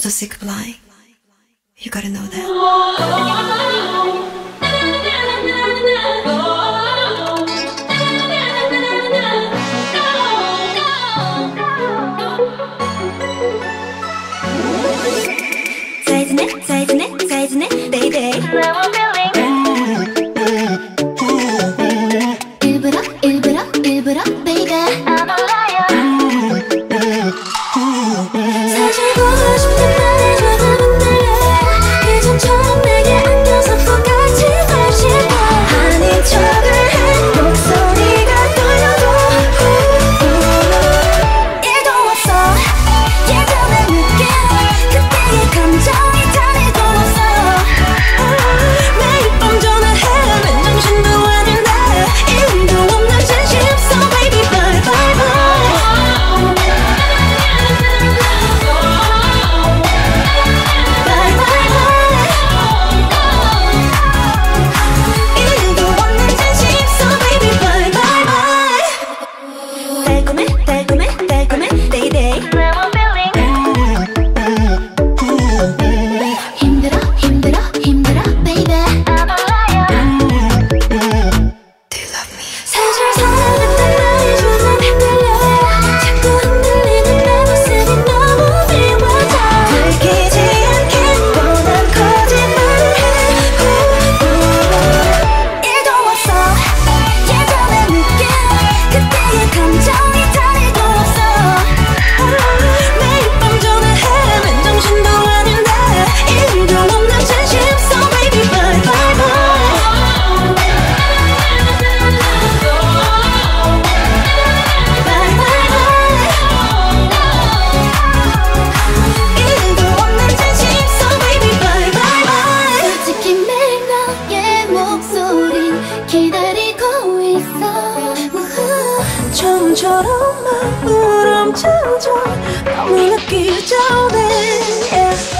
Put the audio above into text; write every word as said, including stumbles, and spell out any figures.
to say goodbye. You gotta know that. 사이즈네 사이즈네 사이즈네 데이데이 일부러 일부러 일부러 baby I'm a liar 사실 보고 싶은 말해줘도 안 들려 예전처럼 내게 안겨서 똑같이 날 싶어 아닌 척을 해 목소리가 떨려도 일도 없어 예전의 느낌 그때의 감정이 다리도 없어 매일 밤 전화해 맨정신도 아닌데 일도 없는 진심 So baby bye bye bye Bye bye bye 일도 없는 진심 So baby bye bye bye 달콤해 달콤해 달콤해 데이데이 힘들어 힘들어 힘들어 baby I'm a liar Do you love me? 사실 사랑한단 말이 조금 헷갈려 자꾸 흔들리는 내 모습이 너무 미워져 들키지 않게 뻔한 거짓말을 해 일도 없어 예전의 느낌 그때의 감정이 다리도 없어 매일 밤 전화해 맨정신도 아닌데 일도 없는 진심 So baby bye bye bye Bye bye bye 일도 없는 진심 So baby bye bye bye 솔직히 매일 너의 목소리 기다리고 있어 우후. 처음처럼 마음을 엄청져 너무 느끼기 전에 yeah.